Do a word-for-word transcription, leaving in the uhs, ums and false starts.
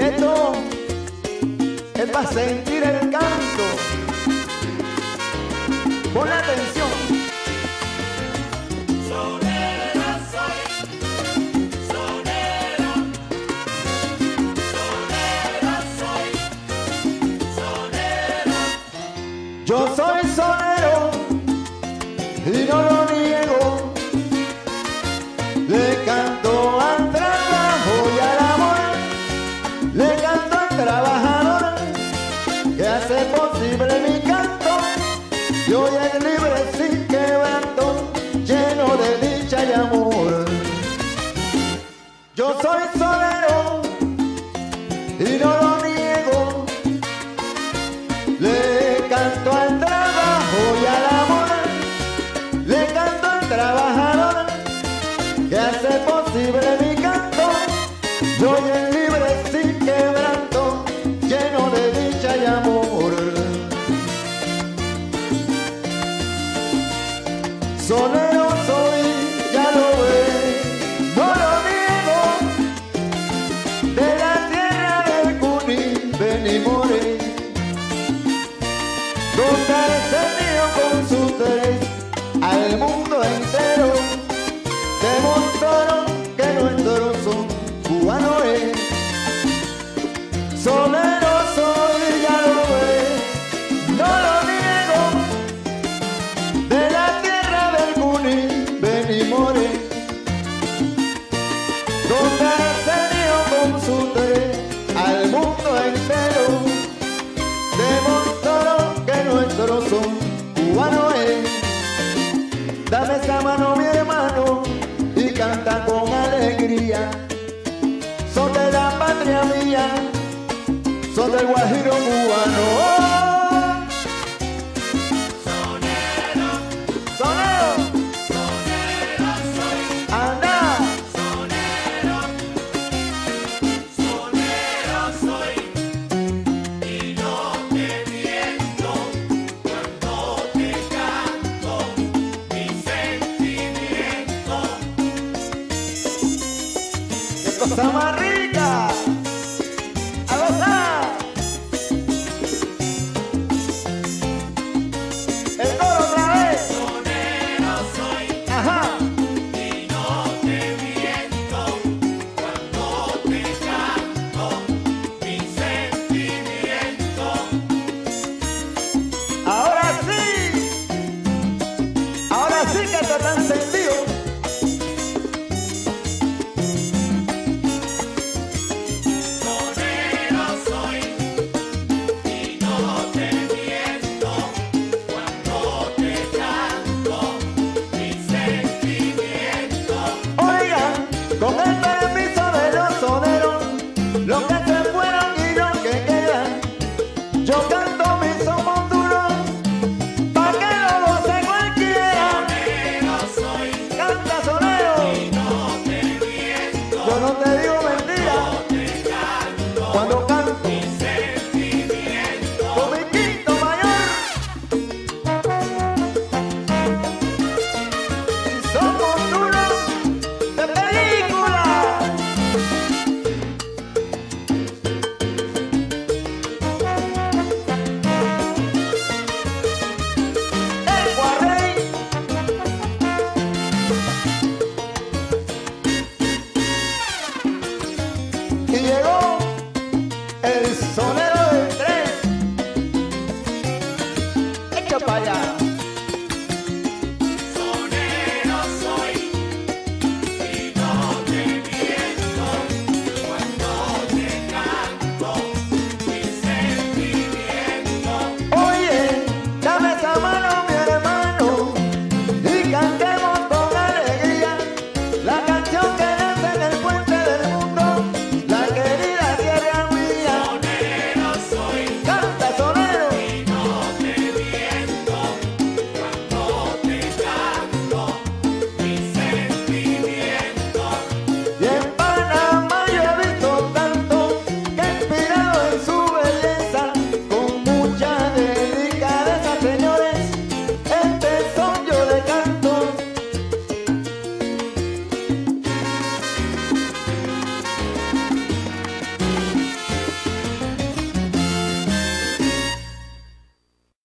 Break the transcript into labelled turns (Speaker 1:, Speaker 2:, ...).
Speaker 1: esto es para sentir el canto. Pon atención.
Speaker 2: Sonera soy, sonera, sonera soy, sonera.
Speaker 1: Yo soy sonero y no lo niego. Le canto al trabajo y al amor. Le canto al trabajador que hace posible mi canto. Y hoy es libre sin quebranto, lleno de dicha y amor. Yo soy sonero y no lo niego. Le canto al trabajo y al amor. Le canto al trabajador que hace posible mi canto. Y hoy es libre sin quebranto, lleno de dicha y amor. Sonero soy, ya lo ves, no lo niego. De la tierra del Cuní, Benimore, donde ha descendido con sus tres al mundo entero. Demostraron que nuestros son cubanos. Sonero soy, ya lo ves, no lo niego. De la tierra del Cuní, Benimore, donde ha descendido con sus tres al mundo entero. Demostraron que nuestros son cubanos. Dame esa mano, mi hermano, y canta con alegría. Son de la patria mía, son del Guajiro cubano.
Speaker 2: Sonera,
Speaker 1: Sonero,
Speaker 2: sonera soy,
Speaker 1: anda,
Speaker 2: sonera, sonera soy. Y no te miento cuando te canto mi sentimiento.
Speaker 1: qué cosa más rica. A gozar. El coro otra vez.
Speaker 2: Sonera soy.
Speaker 1: Ajá.
Speaker 2: Y no te miento cuando te canto mi sentimiento.
Speaker 1: Ahora sí. Ahora sí que está tan sentido.
Speaker 2: Sonera soy y no te miento cuando te canto mi sentimiento.
Speaker 1: Oigan, con el permiso de los soneros, los que se fueron y los que quedan, yo canto.